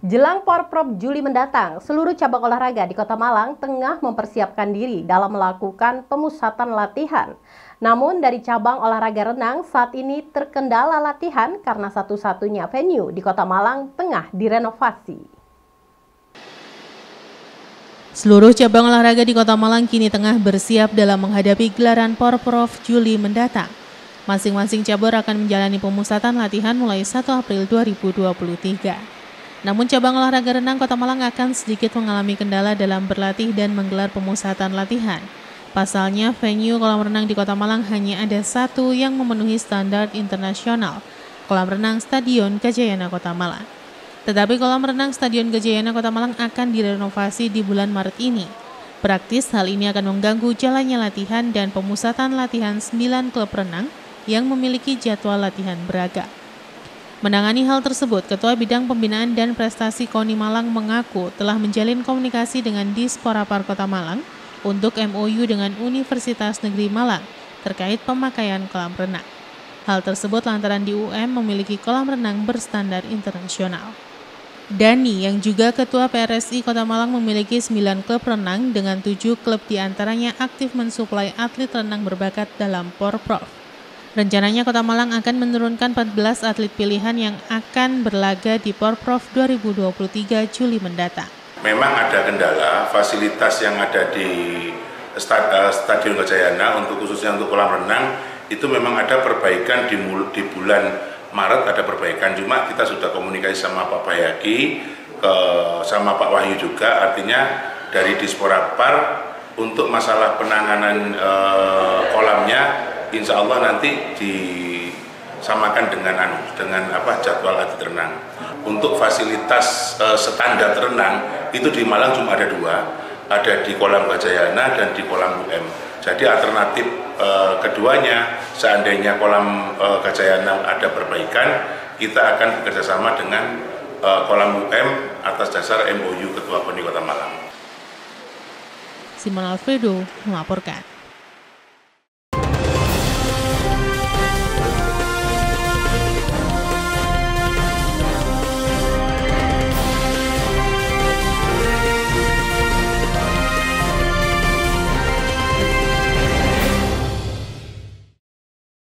Jelang Porprov Juli mendatang, seluruh cabang olahraga di Kota Malang tengah mempersiapkan diri dalam melakukan pemusatan latihan. Namun dari cabang olahraga renang saat ini terkendala latihan karena satu-satunya venue di Kota Malang tengah direnovasi. Seluruh cabang olahraga di Kota Malang kini tengah bersiap dalam menghadapi gelaran Porprov Juli mendatang. Masing-masing cabur akan menjalani pemusatan latihan mulai 1 April 2023. Namun cabang olahraga renang Kota Malang akan sedikit mengalami kendala dalam berlatih dan menggelar pemusatan latihan. Pasalnya, venue kolam renang di Kota Malang hanya ada satu yang memenuhi standar internasional, kolam renang Stadion Gajayana Kota Malang. Tetapi kolam renang Stadion Gajayana Kota Malang akan direnovasi di bulan Maret ini. Praktis, hal ini akan mengganggu jalannya latihan dan pemusatan latihan 9 klub renang yang memiliki jadwal latihan beragam. Menangani hal tersebut, Ketua Bidang Pembinaan dan Prestasi KONI Malang mengaku telah menjalin komunikasi dengan Disporapar Kota Malang untuk MOU dengan Universitas Negeri Malang terkait pemakaian kolam renang. Hal tersebut lantaran di UM memiliki kolam renang berstandar internasional. Dani, yang juga Ketua PRSI Kota Malang, memiliki 9 klub renang dengan 7 klub diantaranya aktif mensuplai atlet renang berbakat dalam Porprov. Rencananya Kota Malang akan menurunkan 14 atlet pilihan yang akan berlaga di Porprov 2023 Juli mendatang. Memang ada kendala, fasilitas yang ada di Stadion Gajayana khususnya untuk kolam renang itu memang ada perbaikan di bulan Maret, ada perbaikan. Cuma kita sudah komunikasi sama Pak Bayaki, sama Pak Wahyu juga, artinya dari Disporapar untuk masalah penanganan kolamnya insya Allah nanti disamakan dengan jadwal atlet renang. Untuk fasilitas standar renang itu di Malang cuma ada 2, ada di kolam Gajayana dan di kolam UM. Jadi alternatif keduanya, seandainya kolam Gajayana ada perbaikan, kita akan bekerjasama dengan kolam UM atas dasar MOU Ketua KONI Kota Malang. Simon Alfredo melaporkan.